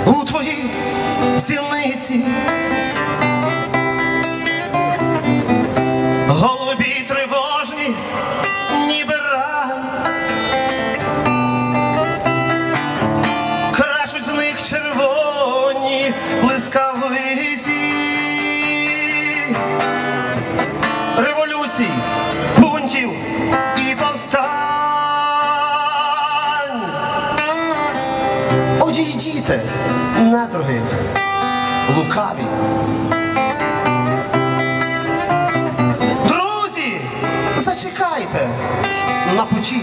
у твоїй зіниці. Голубі тривожні, ніби ран, крашуть з них червоні блискавиці. Революцій, бунтів і повстань. Одійдіте, недруги лукаві. Друзі, зачекайте на путі.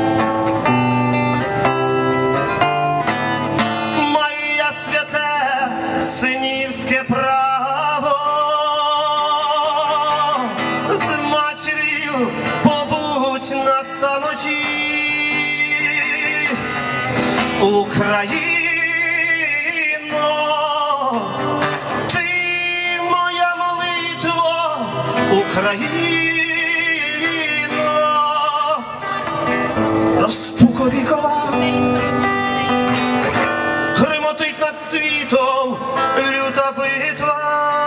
Моє святе синівське право з матір'ю побудь на самоті. Україно, ти моя молитва, Україно, розпуко вікова, гримотить над світом люта битва.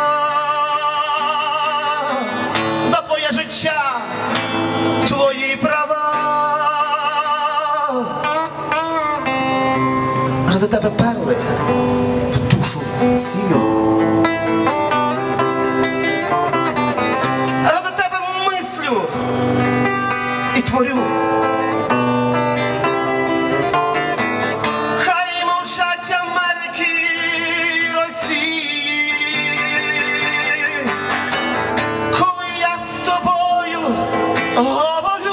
За твоє життя, твої права. Ради тебе перли в душу сію. Ради тебе мислю і творю. Хай мовчать Америки і Росії, коли я з тобою говорю.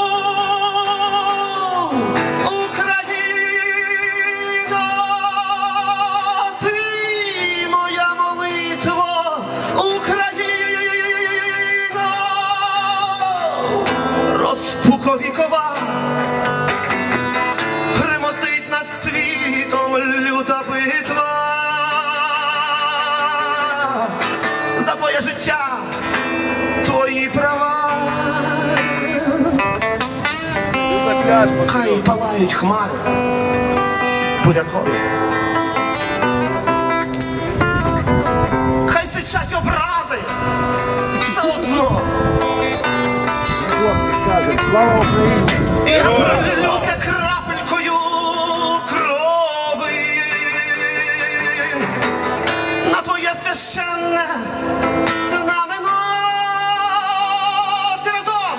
Україно, ти моя молитва, Україно, розпуко вікова, гримотить над світом люта битва. За твоє життя, твої права. Хай палають хмари бурякові, хай сичать образи все одно. Слава Україні! Я пролюся крапелькою крови на твоє священне знамено. Всі разом!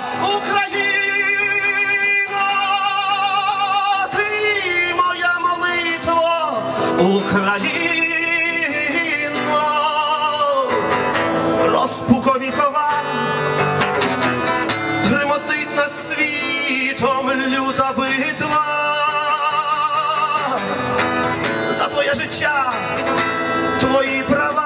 Україно, ти моя молитва, Україно, розпуко вікова, гримотить над світом люта битва. За твоє життя, твої права.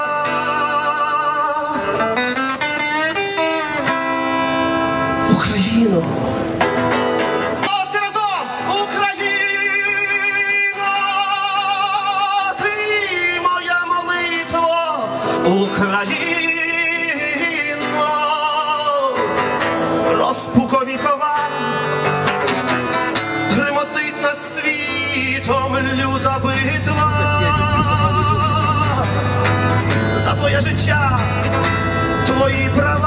Україно, всі разом! Україно, ти моя молитва, Україно, розпуко вікова, гримотить над світом люта битва. За твоє життя, твої права.